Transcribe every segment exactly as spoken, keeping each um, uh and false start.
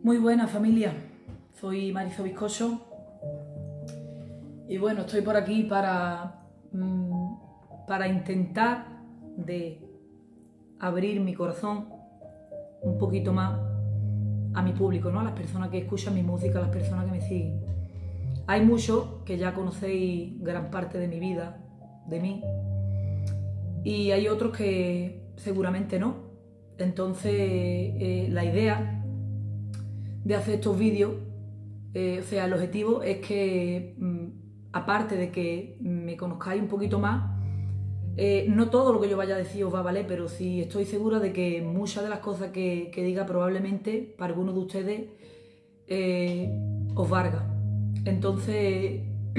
Muy buena familia, soy Marisol Viscoso y bueno, estoy por aquí para, mmm, para intentar de abrir mi corazón un poquito más a mi público, ¿no? A las personas que escuchan mi música, a las personas que me siguen. Hay muchos que ya conocéis gran parte de mi vida, de mí, y hay otros que seguramente no. Entonces eh, la idea de hacer estos vídeos, eh, o sea, el objetivo es que, mmm, aparte de que me conozcáis un poquito más, eh, no todo lo que yo vaya a decir os va a valer, pero sí estoy segura de que muchas de las cosas que, que diga probablemente para algunos de ustedes eh, os valga. Entonces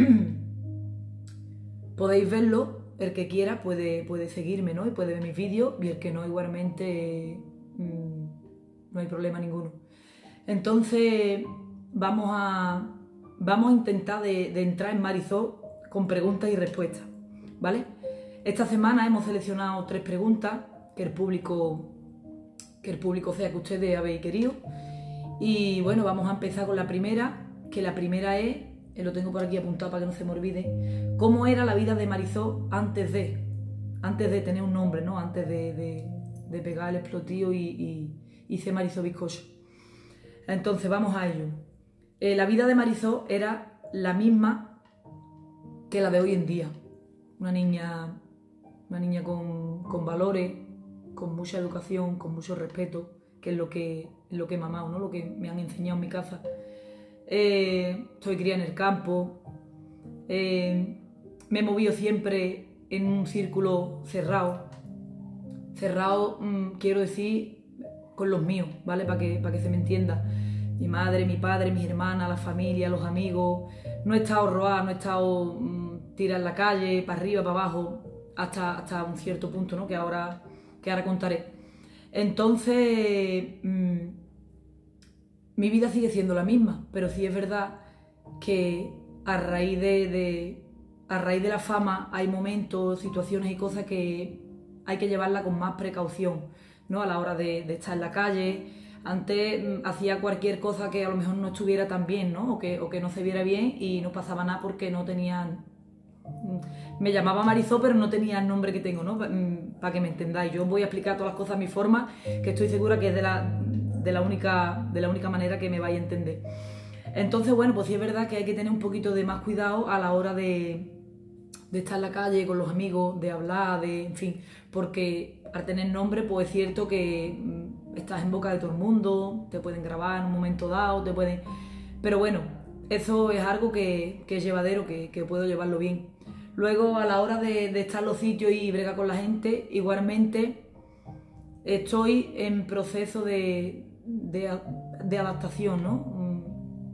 podéis verlo, el que quiera puede, puede seguirme, ¿no? Y puede ver mis vídeos, y el que no, igualmente mmm, no hay problema ninguno. Entonces vamos a, vamos a intentar de, de entrar en Marisol con preguntas y respuestas, ¿vale? Esta semana hemos seleccionado tres preguntas que el público, que el público sea que ustedes habéis querido. Y bueno, vamos a empezar con la primera, que la primera es, lo tengo por aquí apuntado para que no se me olvide, ¿cómo era la vida de Marisol antes de, antes de tener un nombre, ¿no? Antes de, de, de pegar el explotío y, y, y ser Marisol Viscoso. Entonces vamos a ello. Eh, la vida de Marisol era la misma que la de hoy en día. Una niña, una niña con, con valores, con mucha educación, con mucho respeto, que es lo que, lo que he mamado, ¿no? Lo que me han enseñado en mi casa. Eh, estoy criada en el campo. Eh, me he movido siempre en un círculo cerrado. Cerrado, mmm, quiero decir, con los míos, ¿vale? Para que, para que se me entienda. Mi madre, mi padre, mis hermanas, la familia, los amigos. No he estado robada, no he estado mmm, tirada en la calle, para arriba, para abajo, hasta, hasta un cierto punto, ¿no? Que ahora, que ahora contaré. Entonces, mmm, mi vida sigue siendo la misma, pero sí es verdad que a raíz de, de, a raíz de la fama hay momentos, situaciones y cosas que hay que llevarla con más precaución, ¿no? A la hora de, de estar en la calle. Antes mmm, hacía cualquier cosa que a lo mejor no estuviera tan bien, ¿no? O que, o que no se viera bien y no pasaba nada porque no tenían... Me llamaba Marisol, pero no tenía el nombre que tengo, ¿no? Para que me entendáis. Yo voy a explicar todas las cosas a mi forma, que estoy segura que es de la, de la, única, de la única manera que me vais a entender. Entonces, bueno, pues sí es verdad que hay que tener un poquito de más cuidado a la hora de, de estar en la calle con los amigos, de hablar, de, en fin, porque al tener nombre, pues es cierto que mmm, estás en boca de todo el mundo, te pueden grabar en un momento dado, te pueden... Pero bueno, eso es algo que, que es llevadero, que, que puedo llevarlo bien. Luego, a la hora de, de estar en los sitios y bregar con la gente, igualmente estoy en proceso de, de, de adaptación, ¿no?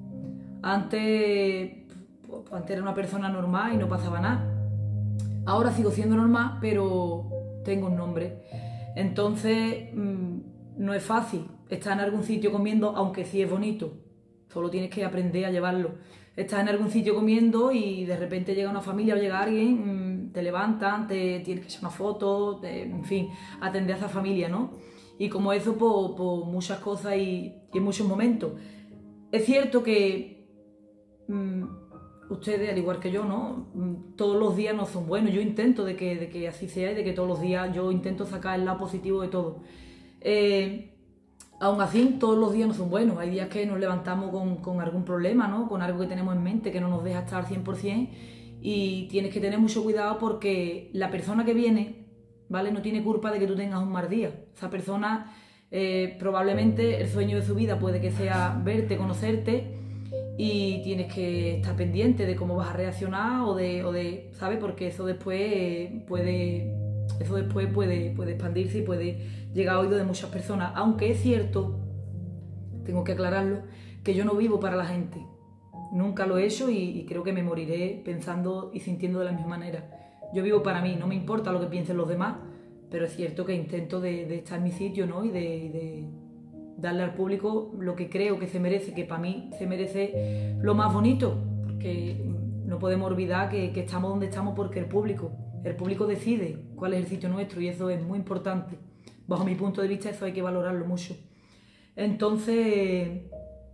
Antes, pues, antes era una persona normal y no pasaba nada. Ahora sigo siendo normal, pero tengo un nombre. Entonces, mmm, no es fácil estar en algún sitio comiendo, aunque sí es bonito. Solo tienes que aprender a llevarlo. Estás en algún sitio comiendo y de repente llega una familia o llega alguien, mmm, te levantan, te tienes que hacer una foto, te, en fin, atender a esa familia, ¿no? Y como eso, por, por muchas cosas y, y en muchos momentos. Es cierto que mmm, ustedes, al igual que yo, ¿no? Todos los días no son buenos. Yo intento de que, de que así sea y de que todos los días yo intento sacar el lado positivo de todo. Eh, aún así, todos los días no son buenos. Hay días que nos levantamos con, con algún problema, ¿no? Con algo que tenemos en mente que no nos deja estar al cien por cien y tienes que tener mucho cuidado porque la persona que viene, ¿vale? No tiene culpa de que tú tengas un mal día. Esa persona, eh, probablemente el sueño de su vida puede que sea verte, conocerte, y tienes que estar pendiente de cómo vas a reaccionar o de, o de ¿sabes? Porque eso después eh, puede, eso después puede, puede expandirse y puede llegar a oídos de muchas personas. Aunque es cierto, tengo que aclararlo, que yo no vivo para la gente. Nunca lo he hecho y, y creo que me moriré pensando y sintiendo de la misma manera. Yo vivo para mí, no me importa lo que piensen los demás, pero es cierto que intento de, de estar en mi sitio, ¿no? Y de... de darle al público lo que creo que se merece, que para mí se merece lo más bonito, porque no podemos olvidar que, que estamos donde estamos porque el público, el público decide cuál es el sitio nuestro y eso es muy importante. Bajo mi punto de vista eso hay que valorarlo mucho. Entonces,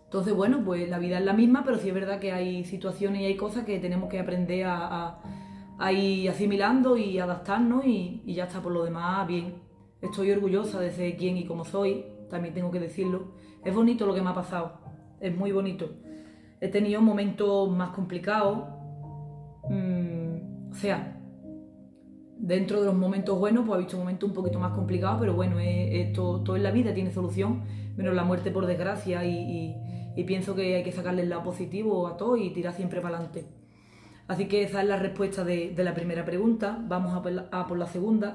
Entonces, bueno, pues la vida es la misma, pero sí es verdad que hay situaciones y hay cosas que tenemos que aprender a, a, a ir asimilando y adaptarnos y, y ya está, por lo demás, bien. Estoy orgullosa de ser quien y como soy, también tengo que decirlo. Es bonito lo que me ha pasado, es muy bonito. He tenido momentos más complicados, mmm, o sea, dentro de los momentos buenos, pues he visto momentos un poquito más complicados, pero bueno, es, es todo, todo en la vida tiene solución, menos la muerte por desgracia, y, y, y pienso que hay que sacarle el lado positivo a todo y tirar siempre para adelante. Así que esa es la respuesta de, de la primera pregunta. Vamos a por la, a por la segunda,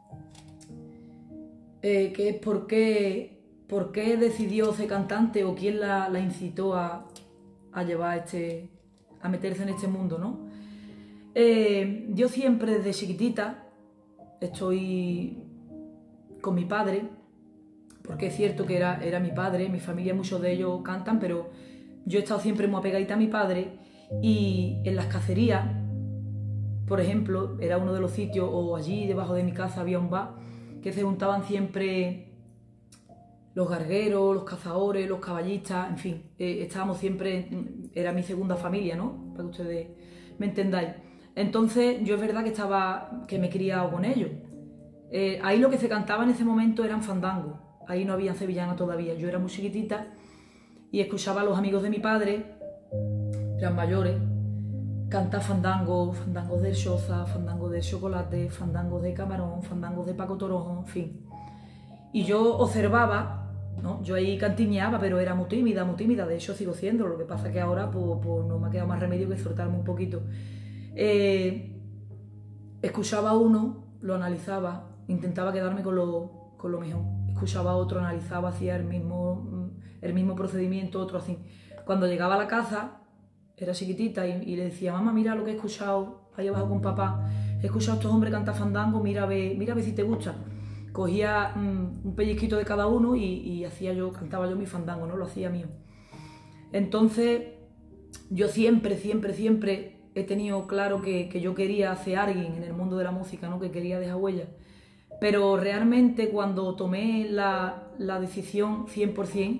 eh, que es por qué, por qué decidió ser cantante o quién la, la incitó a, a llevar este, a meterse en este mundo, ¿no? Eh, yo siempre desde chiquitita estoy con mi padre, porque es cierto que era, era mi padre, mi familia muchos de ellos cantan, pero yo he estado siempre muy apegadita a mi padre, y en las cacerías, por ejemplo, era uno de los sitios, o allí debajo de mi casa había un bar, que se juntaban siempre los gargueros, los cazadores, los caballistas, en fin, eh, estábamos siempre, era mi segunda familia, ¿no? Para que ustedes me entendáis. Entonces yo es verdad que estaba, que me he criado con ellos. Eh, ahí lo que se cantaba en ese momento eran fandangos, ahí no había sevillana todavía, yo era muy chiquitita y escuchaba a los amigos de mi padre, eran mayores, cantar fandangos, fandangos del Xoza, fandangos del chocolate, fandangos de camarón, fandangos de Paco Toronjo, en fin. Y yo observaba, ¿no? Yo ahí cantiñeaba, pero era muy tímida, muy tímida, de hecho sigo siendo, lo que pasa es que ahora pues, pues no me ha quedado más remedio que soltarme un poquito. Eh, escuchaba a uno, lo analizaba, intentaba quedarme con lo, con lo mejor. Escuchaba a otro, analizaba, hacía el mismo, el mismo procedimiento, otro así. Cuando llegaba a la casa, era chiquitita, y, y le decía, mamá, mira lo que he escuchado ahí abajo con papá. He escuchado a estos hombres cantar fandango, mira a ver, mira a ver si te gusta. Cogía mmm, un pellizquito de cada uno y, y hacía yo, cantaba yo mi fandango, ¿no? Lo hacía mío. Entonces, yo siempre, siempre, siempre he tenido claro que, que yo quería ser alguien en el mundo de la música, ¿no? Que quería dejar huella. Pero realmente cuando tomé la, la decisión cien por cien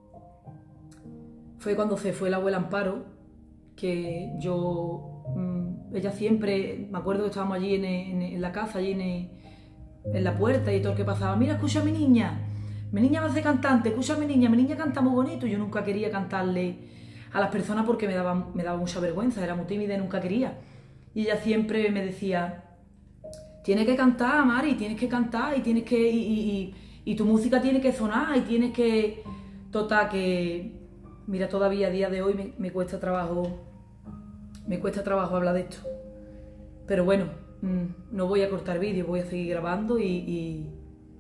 fue cuando se fue la abuela Amparo, que yo, mmm, ella siempre, me acuerdo que estábamos allí en, en, en la casa, allí en, en la puerta, y todo el que pasaba, mira, escucha a mi niña, mi niña va a ser cantante, escucha a mi niña, mi niña canta muy bonito. Yo nunca quería cantarle a las personas porque me daba, me daba mucha vergüenza, era muy tímida y nunca quería. Y ella siempre me decía, tienes que cantar, Mari, tienes que cantar, y tienes que, y, y, y, y tu música tiene que sonar, y tienes que... Total, que, mira, todavía a día de hoy me, me cuesta trabajo, me cuesta trabajo hablar de esto. Pero bueno, mmm, no voy a cortar vídeos, voy a seguir grabando y, y,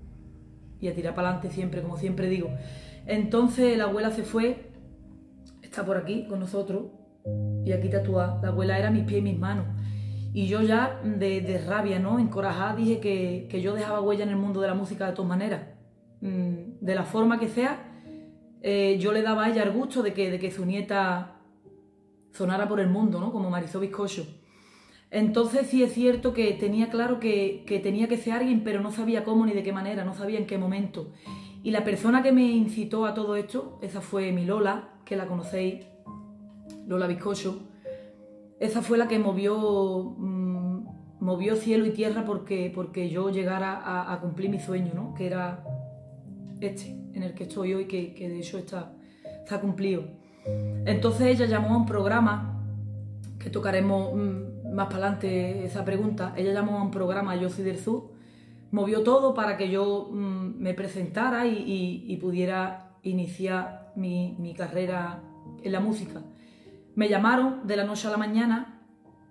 y a tirar para adelante siempre, como siempre digo. Entonces la abuela se fue, está por aquí con nosotros, y aquí tatuada. La abuela era mis pies y mis manos. Y yo ya de, de rabia, ¿no? Encorajada, dije que, que yo dejaba huella en el mundo de la música de todas maneras. Mm, de la forma que sea, eh, yo le daba a ella el gusto de que, de que su nieta sonara por el mundo, ¿no? Como Marisol Bizcocho. Entonces sí es cierto que tenía claro que, que tenía que ser alguien, pero no sabía cómo ni de qué manera, no sabía en qué momento. Y la persona que me incitó a todo esto, esa fue mi Lola, que la conocéis, Lola Bizcocho. Esa fue la que movió, mmm, movió cielo y tierra porque, porque yo llegara a, a cumplir mi sueño, ¿no? Que era este, en el que estoy hoy, que, que de hecho está, está cumplido. Entonces ella llamó a un programa, que tocaremos mmm, más para adelante esa pregunta, ella llamó a un programa, Yo Soy del Sur, movió todo para que yo mmm, me presentara y, y, y pudiera iniciar mi, mi carrera en la música. Me llamaron de la noche a la mañana,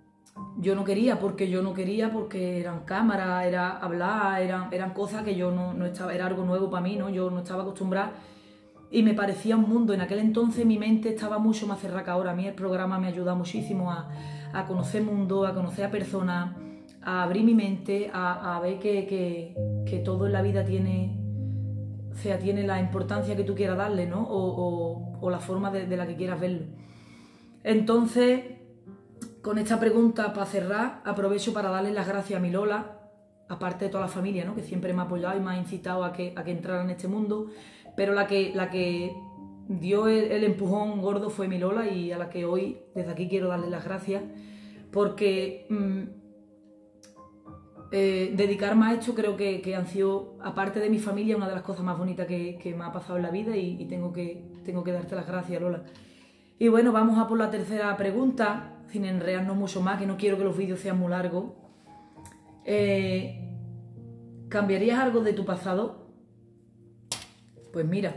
yo no quería, porque yo no quería, porque eran cámaras, era hablar, eran, eran cosas que yo no, no estaba, era algo nuevo para mí, ¿no? Yo no estaba acostumbrada y me parecía un mundo. En aquel entonces mi mente estaba mucho más cerrada que ahora. A mí el programa me ayuda muchísimo a, a conocer mundo, a conocer a personas, a abrir mi mente, a, a ver que, que, que todo en la vida tiene, o sea, tiene la importancia que tú quieras darle, ¿no? O, o, o la forma de, de la que quieras verlo. Entonces, con esta pregunta para cerrar, aprovecho para darle las gracias a mi Lola, aparte de toda la familia, ¿no? Que siempre me ha apoyado y me ha incitado a que, a que entrara en este mundo, pero la que, la que dio el, el empujón gordo fue mi Lola, y a la que hoy desde aquí quiero darle las gracias, porque mmm, eh, dedicarme a esto creo que, que han sido, aparte de mi familia, una de las cosas más bonitas que, que me ha pasado en la vida, y, y tengo, que, tengo que darte las gracias, Lola. Y bueno, vamos a por la tercera pregunta, sin enredarnos mucho más, que no quiero que los vídeos sean muy largos. Eh, ¿Cambiarías algo de tu pasado? Pues mira,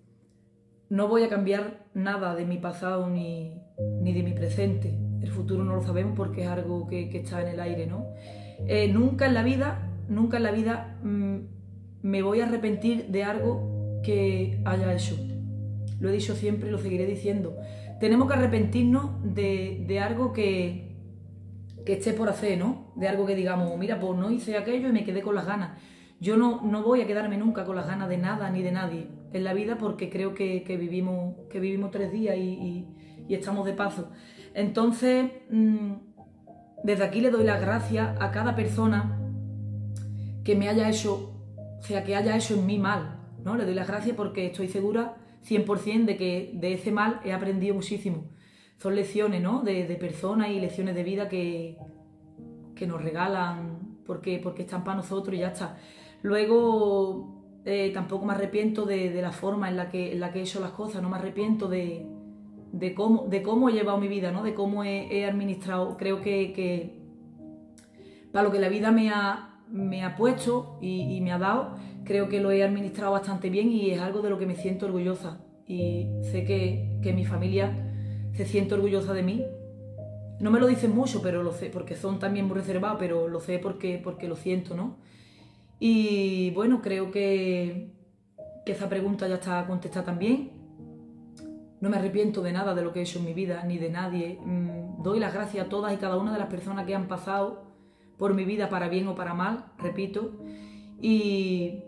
no voy a cambiar nada de mi pasado ni, ni de mi presente. El futuro no lo sabemos porque es algo que, que está en el aire, ¿no? Eh, nunca en la vida, nunca en la vida mmm, me voy a arrepentir de algo que haya hecho. Lo he dicho siempre y lo seguiré diciendo. Tenemos que arrepentirnos de, de algo que, que esté por hacer, ¿no? De algo que digamos, mira, pues no hice aquello y me quedé con las ganas. Yo no, no voy a quedarme nunca con las ganas de nada ni de nadie en la vida, porque creo que, que, vivimos, que vivimos tres días y, y, y estamos de paso. Entonces, mmm, desde aquí le doy las gracias a cada persona que me haya hecho, o sea, que haya hecho en mí mal, ¿no? Le doy las gracias porque estoy segura cien por cien de que de ese mal he aprendido muchísimo. Son lecciones, ¿no? De, de personas y lecciones de vida que, que nos regalan porque, porque están para nosotros y ya está. Luego, eh, tampoco me arrepiento de, de la forma en la, que, en la que he hecho las cosas, no me arrepiento de, de, cómo, de cómo he llevado mi vida, ¿no? De cómo he, he administrado. Creo que, que para lo que la vida me ha, me ha puesto y, y me ha dado, creo que lo he administrado bastante bien, y es algo de lo que me siento orgullosa. Y sé que, que mi familia se siente orgullosa de mí. No me lo dicen mucho, pero lo sé, porque son también muy reservados, pero lo sé porque, porque lo siento, ¿no? Y bueno, creo que, que esa pregunta ya está contestada también. No me arrepiento de nada de lo que he hecho en mi vida, ni de nadie. Mm, doy las gracias a todas y cada una de las personas que han pasado por mi vida, para bien o para mal, repito. Y,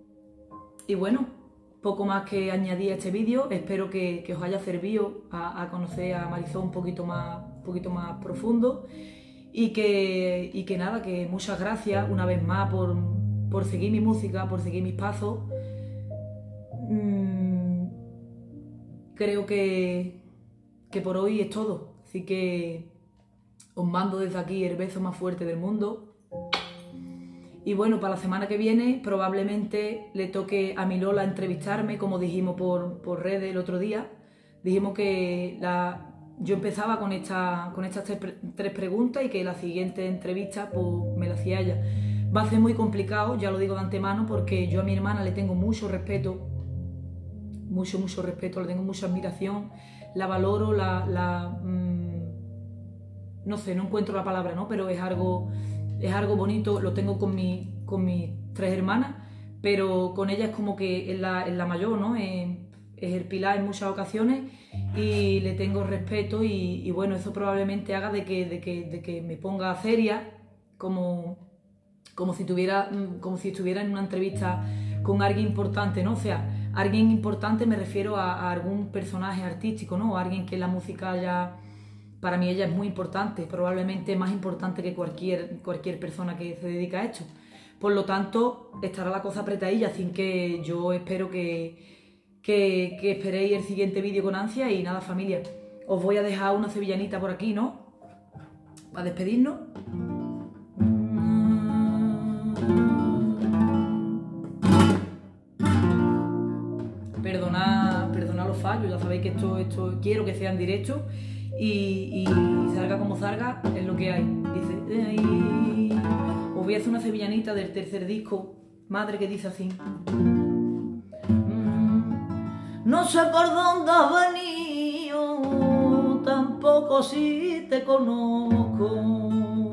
y bueno, poco más que añadir a este vídeo. Espero que, que os haya servido a, a conocer a Marisol un poquito más, un poquito más profundo. Y que, y que nada, que muchas gracias una vez más por, por seguir mi música, por seguir mis pasos. Mm, creo que, que por hoy es todo. Así que os mando desde aquí el beso más fuerte del mundo. Y bueno, para la semana que viene probablemente le toque a mi Lola entrevistarme, como dijimos por, por redes el otro día. Dijimos que la, yo empezaba con, esta, con estas tres, tres preguntas y que la siguiente entrevista pues, me la hacía ella. Va a ser muy complicado, ya lo digo de antemano, porque yo a mi hermana le tengo mucho respeto, mucho, mucho respeto, le tengo mucha admiración, la valoro, la... la mmm, no sé, no encuentro la palabra, ¿no? Pero es algo... Es algo bonito, lo tengo con, mi, con mis tres hermanas, pero con ella es como que es la, es la mayor, ¿no? Es, es el pilar en muchas ocasiones y le tengo respeto, y, y bueno, eso probablemente haga de que, de que, de que me ponga seria, como, como, si tuviera, como si estuviera en una entrevista con alguien importante, ¿no? O sea, alguien importante me refiero a, a algún personaje artístico, ¿no? O alguien que en la música haya... Para mí ella es muy importante, probablemente más importante que cualquier, cualquier persona que se dedica a esto. Por lo tanto, estará la cosa apretadilla, así que yo espero que, que, que esperéis el siguiente vídeo con ansia. Y nada, familia, os voy a dejar una sevillanita por aquí, ¿no? Para despedirnos. Perdonad, perdonad los fallos, ya sabéis que esto, esto quiero que sea en directo. Y, y salga como salga, es lo que hay. Dice, ay, os voy a hacer una sevillanita del tercer disco, Madre, que dice así. No sé por dónde has venido, tampoco si te conozco.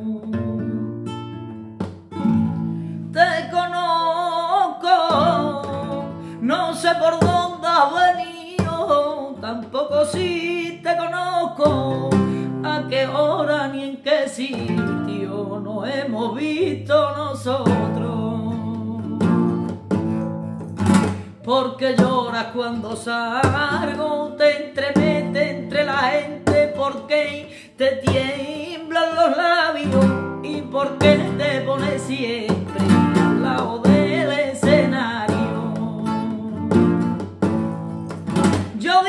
Te conozco, no sé por dónde has venido, tampoco si te conozco. A qué hora ni en qué sitio nos hemos visto nosotros. Porque lloras cuando salgo, te entremete entre la gente, porque te tiemblan los labios y porque te pones siempre al lado del escenario. Yo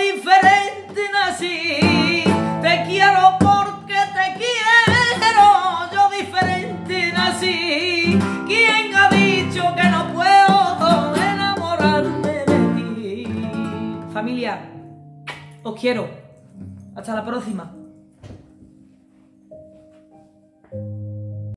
Os quiero. Hasta la próxima.